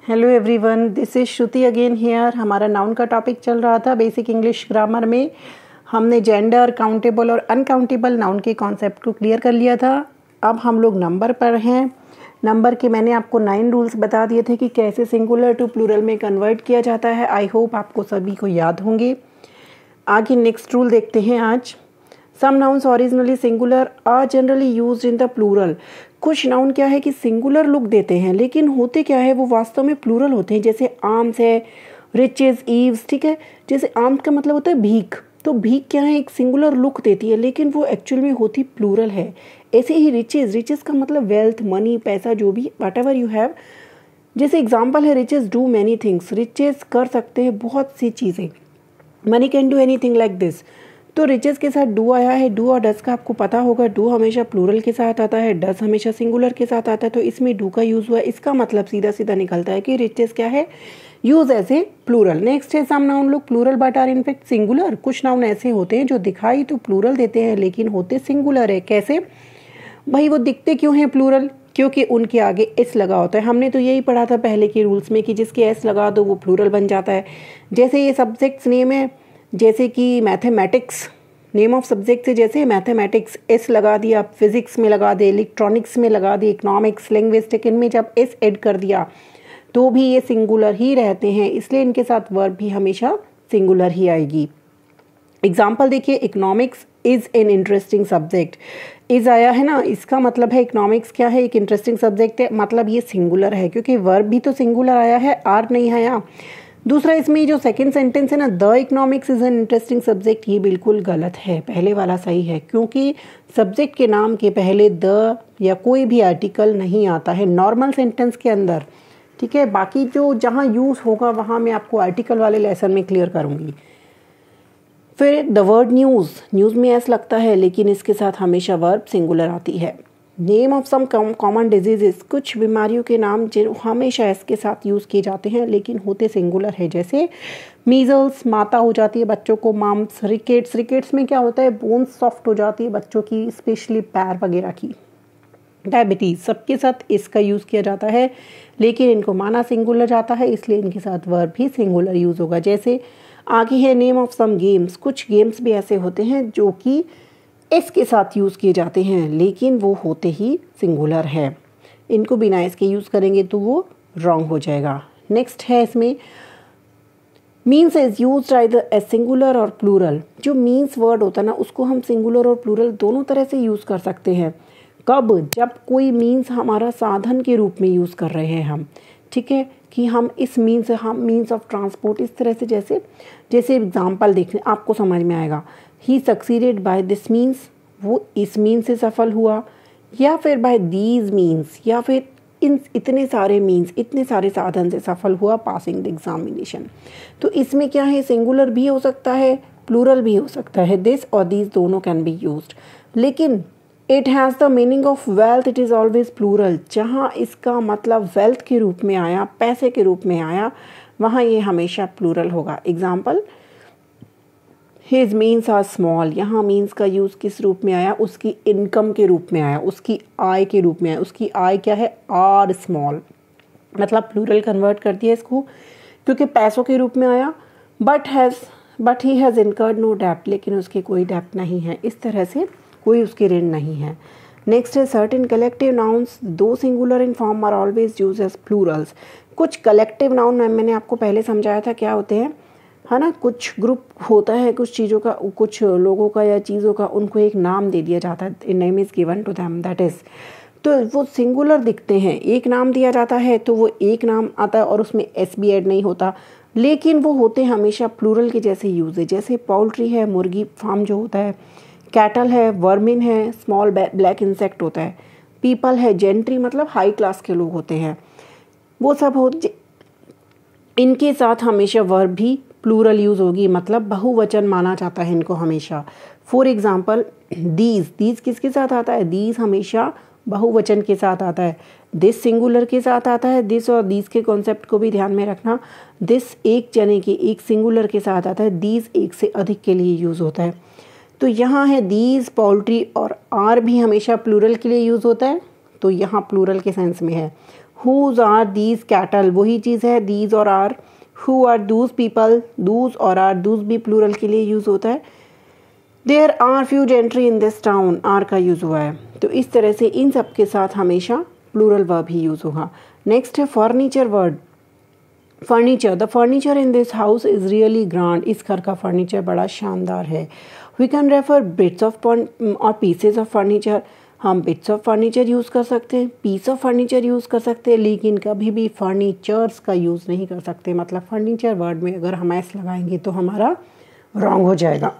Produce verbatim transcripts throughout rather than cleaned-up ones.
Hello everyone, this is Shruti again here. हमारा noun का topic चल रहा था बेसिक इंग्लिश ग्रामर में। हमने जेंडर, काउंटेबल और अनकाउंटेबल नाउन के कॉन्सेप्ट को क्लियर कर लिया था। अब हम लोग नंबर पर हैं। नंबर के मैंने आपको नाइन रूल्स बता दिए थे कि कैसे सिंगुलर टू प्लूरल में कन्वर्ट किया जाता है। आई होप आपको सभी को याद होंगे। आगे नेक्स्ट रूल देखते हैं आज। Some nouns originally singular are generally used in the plural. कुछ नाउन क्या है कि सिंगुलर लुक देते हैं, लेकिन होते क्या है वो वास्तव में प्लूरल होते हैं। जैसे आर्म्स है, रिचेस, ईव्स, ठीक है। जैसे आर्म्स का मतलब होता है भीख, तो भीख क्या है, एक सिंगुलर लुक देती है, लेकिन वो एक्चुअल में होती प्लूरल है। ऐसे ही रिचेस, रिचेस का मतलब वेल्थ, मनी, पैसा, जो भी वट एवर यू हैव। जैसे एग्जाम्पल है riches do many things. Riches कर सकते हैं बहुत सी चीज़ें। Money can do anything like this. तो रिचेस के साथ डू आया है। डू और डस का आपको पता होगा, डू हमेशा प्लूरल के साथ आता है, डस हमेशा सिंगुलर के साथ आता है। तो इसमें डू का यूज़ हुआ। इसका मतलब सीधा सीधा निकलता है कि रिचेस क्या है, use as a plural. Next है some noun look plural but are in fact singular. कुछ नाउन ऐसे होते हैं जो दिखाई तो प्लूरल देते हैं लेकिन होते सिंगुलर है। कैसे भाई, वो दिखते क्यों हैं प्लूरल? क्योंकि उनके आगे एस लगा होता है। हमने तो यही पढ़ा था पहले के रूल्स में कि जिसके एस लगा दो वो प्लूरल बन जाता है। जैसे ये सब्जेक्ट्स नेम है, जैसे कि मैथमेटिक्स, नेम ऑफ सब्जेक्ट है जैसे मैथमेटिक्स, एस लगा दिया। फिजिक्स में लगा दे, इलेक्ट्रॉनिक्स में लगा दे, इकोनॉमिक्स, लिंग्विस्टिक, इनमें जब एस ऐड कर दिया तो भी ये सिंगुलर ही रहते हैं, इसलिए इनके साथ वर्ब भी हमेशा सिंगुलर ही आएगी। एग्जाम्पल देखिए, economics is an interesting subject. Is आया है ना, इसका मतलब है इकोनॉमिक्स क्या है, एक इंटरेस्टिंग सब्जेक्ट है, मतलब ये सिंगुलर है क्योंकि वर्ब भी तो सिंगुलर आया है, आर नहीं आया। दूसरा, इसमें जो सेकंड सेंटेंस है ना, the economics is an interesting subject, ये बिल्कुल गलत है। पहले वाला सही है क्योंकि सब्जेक्ट के नाम के पहले द या कोई भी आर्टिकल नहीं आता है नॉर्मल सेंटेंस के अंदर, ठीक है। बाकी जो जहाँ यूज़ होगा वहाँ मैं आपको आर्टिकल वाले लेसन में क्लियर करूँगी। फिर द वर्ड न्यूज़, न्यूज़ में एस लगता है लेकिन इसके साथ हमेशा वर्ब सिंगुलर आती है। Name of some common diseases, कुछ बीमारियों के नाम जो हमेशा एस के साथ यूज़ किए जाते हैं लेकिन होते सिंगुलर है। जैसे मीजल्स, माता हो जाती है बच्चों को, माम्स, रिकेट्स, रिकेट्स में क्या होता है, बोन्स सॉफ्ट हो जाती है बच्चों की, स्पेशली पैर वगैरह की। डायबिटीज़, सबके साथ इसका यूज़ किया जाता है लेकिन इनको माना सिंगुलर जाता है, इसलिए इनके साथ वर्ब भी सिंगुलर यूज़ होगा। जैसे आगे है name of some games, games गेम्स भी ऐसे होते हैं जो कि एस के साथ यूज़ किए जाते हैं लेकिन वो होते ही सिंगुलर है। इनको बिना एस के यूज़ करेंगे तो वो रॉन्ग हो जाएगा। नेक्स्ट है इसमें means is use either as singular और प्लूरल। जो मीन्स वर्ड होता है ना, उसको हम सिंगुलर और प्लूरल दोनों तरह से यूज़ कर सकते हैं। कब? जब कोई मीन्स हमारा साधन के रूप में यूज़ कर रहे हैं हम, ठीक है, कि हम इस मीन्स हम मीन्स ऑफ ट्रांसपोर्ट इस तरह से, जैसे जैसे एग्जाम्पल देखने आपको समझ में आएगा। He succeeded by this means, वो इस मीन्स से सफल हुआ, या फिर बाय दीज मीन्स, या फिर इन इतने सारे मीन्स, इतने सारे साधन से सफल हुआ पासिंग द एग्जामिनेशन। तो इसमें क्या है, सिंगुलर भी हो सकता है, प्लूरल भी हो सकता है। दिस और दीज दोनों कैन बी यूज्ड। लेकिन it has the meaning of wealth, it is always plural. जहाँ इसका मतलब वेल्थ के रूप में आया, पैसे के रूप में आया, वहाँ ये हमेशा प्लूरल होगा। Example, his means are small, यहाँ मीन्स का यूज़ किस रूप में आया, उसकी इनकम के रूप में आया, उसकी आय के रूप में आया। उसकी आय क्या है, आर स्मॉल, मतलब प्लूरल कन्वर्ट कर दिया इसको क्योंकि पैसों के रूप में आया। But has but he has incurred no डेप्ट, लेकिन उसके कोई डेप्ट नहीं है, इस तरह से कोई उसके ऋण नहीं है। नेक्स्ट है certain collective nouns though singular in form are always use as plurals. कुछ कलेक्टिव नाउन मैंने आपको पहले समझाया था क्या होते हैं, है ना। कुछ ग्रुप होता है कुछ चीज़ों का, कुछ लोगों का या चीज़ों का, उनको एक नाम दे दिया जाता है, a name is given to them, that is, तो वो सिंगुलर दिखते हैं। एक नाम दिया जाता है तो वो एक नाम आता है और उसमें एस भी ऐड नहीं होता, लेकिन वो होते हमेशा प्लूरल के जैसे यूज है। जैसे पोल्ट्री है, मुर्गी फार्म जो होता है, कैटल है, वर्मिन है, स्मॉल ब्लैक इंसेक्ट होता है, पीपल है, जेंट्री मतलब हाई क्लास के लोग होते हैं, वो सब हो, इनके साथ हमेशा वर्ब भी प्लूरल यूज़ होगी, मतलब बहुवचन माना जाता है इनको हमेशा। फॉर एग्जाम्पल दीज, दीज किसके साथ आता है, दीज हमेशा बहुवचन के साथ आता है। दिस सिंगुलर के साथ आता है। दिस और दीज के कॉन्सेप्ट को भी ध्यान में रखना। दिस एक जने के, एक सिंगुलर के साथ आता है, दीज एक से अधिक के लिए यूज़ होता है। तो यहाँ है दीज, पोल्ट्री और आर भी हमेशा प्लूरल के लिए यूज़ होता है, तो यहाँ प्लूरल के सेंस में है। हुज आर दीज कैटल, वही चीज़ है दीज और are. Who are those people, those और आर, दूज भी प्लूरल के लिए यूज़ होता है। There are few gentry in this town, are का यूज़ हुआ है। तो इस तरह से इन सब के साथ हमेशा प्लूरल वर्ब ही यूज़ होगा। नेक्स्ट है furniture word. Furniture, the furniture in this house is really grand, इस घर का फर्नीचर बड़ा शानदार है। We can refer bits of और पीसेज ऑफ फर्नीचर, हम बिट्स ऑफ फर्नीचर यूज़ कर सकते हैं, पीस ऑफ फर्नीचर यूज़ कर सकते हैं, लेकिन कभी भी फर्नीचर्स का यूज़ नहीं कर सकते। मतलब फर्नीचर वर्ड में अगर हम एस लगाएंगे तो हमारा रॉन्ग हो जाएगा।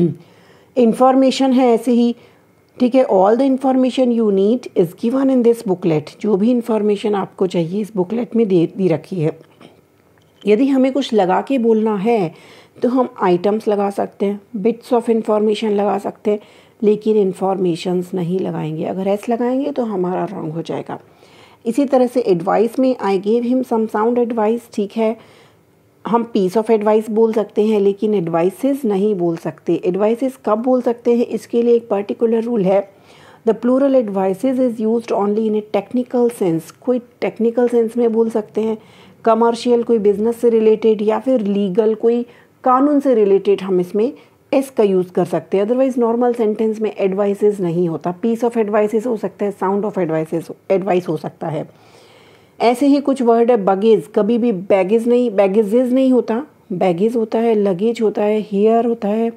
इंफॉर्मेशन है ऐसे ही, ठीक है। All the information you need is given in this booklet, जो भी इंफॉर्मेशन आपको चाहिए इस बुकलेट में दे दी रखी है। यदि हमें कुछ लगा के बोलना है तो हम आइटम्स लगा सकते हैं, बिट्स ऑफ इंफॉर्मेशन लगा सकते हैं, लेकिन इंफॉर्मेशंस नहीं लगाएंगे। अगर एस लगाएंगे तो हमारा रॉन्ग हो जाएगा। इसी तरह से एडवाइस में I gave him some sound advice, ठीक है, हम पीस ऑफ एडवाइस बोल सकते हैं लेकिन एडवाइसेस नहीं बोल सकते। एडवाइसेस कब बोल सकते हैं, इसके लिए एक पर्टिकुलर रूल है। The plural advices is used only in a technical sense, कोई टेक्निकल सेंस में बोल सकते हैं, कमर्शियल कोई बिजनेस से रिलेटेड या फिर लीगल कोई कानून से रिलेटेड हम इसमें एस का यूज़ कर सकते हैं। अदरवाइज नॉर्मल सेंटेंस में एडवाइसेस नहीं होता। पीस ऑफ एडवाइसेस हो सकता है, साउंड ऑफ एडवाइसेस एडवाइस हो सकता है। ऐसे ही कुछ वर्ड है बगेज, कभी भी बैगेज नहीं, बैगेजेस नहीं होता, बैगेज होता है, लगेज होता है, हेयर होता है,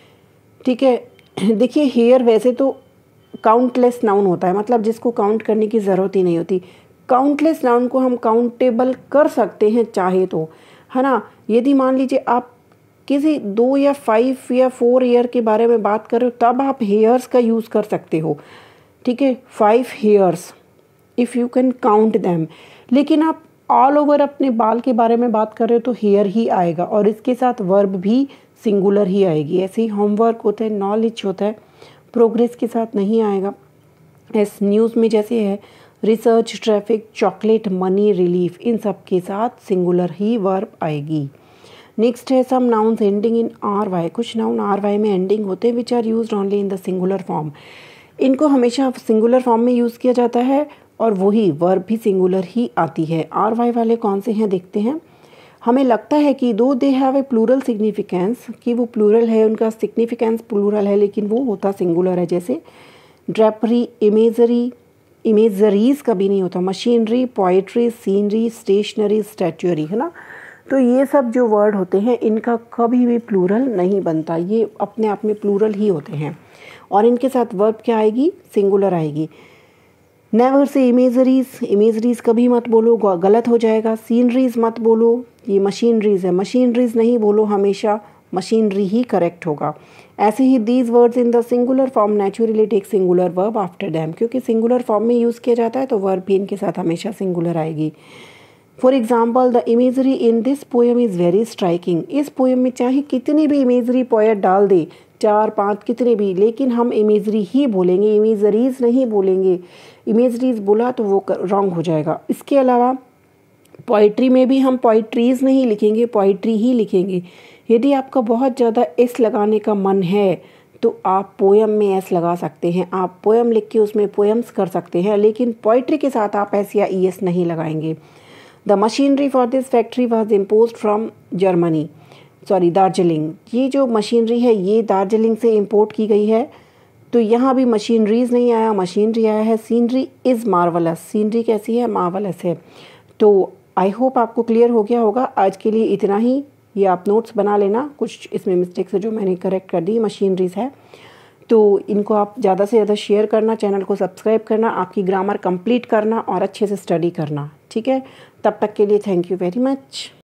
ठीक है। देखिए हेयर वैसे तो काउंटलेस नाउन होता है, मतलब जिसको काउंट करने की ज़रूरत ही नहीं होती। काउंटलेस नाउन को हम काउंटेबल कर सकते हैं चाहे तो, है ना। यदि मान लीजिए आप किसी दो या फाइव या फोर ईयर के बारे में बात कर रहे हो तब आप हेयर्स का यूज़ कर सकते हो, ठीक है, five hairs if you can count them. लेकिन आप ऑल ओवर अपने बाल के बारे में बात कर रहे हो तो हेयर ही आएगा और इसके साथ वर्ब भी सिंगुलर ही आएगी। ऐसे ही होमवर्क होता है, नॉलेज होता है, प्रोग्रेस के साथ नहीं आएगा। एस न्यूज़ में जैसे है research, traffic, chocolate, money, relief, इन सब के साथ सिंगुलर ही वर्ब आएगी। नेक्स्ट है some nouns ending in R Y, कुछ नाउन आर वाई में एंडिंग होते हैं which are used only in the singular form. इनको हमेशा सिंगुलर फॉर्म में यूज़ किया जाता है और वही वर्ब भी सिंगुलर ही आती है। आर वाई वाले कौन से हैं देखते हैं। हमें लगता है कि though they have a plural significance, कि वो प्लूरल है, उनका सिग्निफिकेंस प्लूरल है, लेकिन वो होता सिंगुलर है। जैसे ड्रेपरी, इमेजरी, इमेजरीज कभी नहीं होता, machinery, poetry, scenery, stationery, statuary, है ना। तो ये सब जो वर्ड होते हैं इनका कभी भी प्लूरल नहीं बनता, ये अपने आप में प्लूरल ही होते हैं और इनके साथ वर्ब क्या आएगी, सिंगुलर आएगी। नेवर से इमेजरीज, इमेजरीज कभी मत बोलो, गलत हो जाएगा। सीनरीज मत बोलो, ये मशीनरीज है, मशीनरीज नहीं बोलो, हमेशा मशीनरी ही करेक्ट होगा। ऐसे ही these words in the singular form naturally take singular verb after them, क्योंकि सिंगुलर फॉर्म में यूज़ किया जाता है तो वर्ब भी इनके साथ हमेशा सिंगुलर आएगी। For example the imagery in this poem is very striking, इस पोएम में चाहे कितनी भी इमेजरी पोएट डाल दे, चार पांच कितने भी, लेकिन हम इमेजरी ही बोलेंगे, इमेजरीज नहीं बोलेंगे। इमेजरीज बोला तो वो रॉन्ग हो जाएगा। इसके अलावा पोइट्री में भी हम पोइट्रीज नहीं लिखेंगे, पोइट्री ही लिखेंगे। यदि आपका बहुत ज़्यादा एस लगाने का मन है तो आप पोएम में एस लगा सकते हैं, आप पोएम लिख के उसमें पोएम्स कर सकते हैं, लेकिन पोइट्री के साथ आप एस या ई एस नहीं लगाएंगे। The machinery for this factory was impose from Germany, sorry Darjeeling, ये जो मशीनरी है ये दार्जिलिंग से इंपोर्ट की गई है, तो यहाँ भी मशीनरीज नहीं आया, मशीनरी आया है। सीनरी इज़ मार्वलस, सीनरी कैसी है, मार्वलस है। तो आई होप आपको क्लियर हो गया होगा। आज के लिए इतना ही, ये आप नोट्स बना लेना, कुछ इसमें मिस्टेक्स है जो मैंने करेक्ट कर दी, मशीनरीज है, तो इनको आप ज़्यादा से ज़्यादा शेयर करना, चैनल को सब्सक्राइब करना, आपकी ग्रामर कंप्लीट करना और अच्छे से स्टडी करना, ठीक है। तब तक के लिए थैंक यू वेरी मच।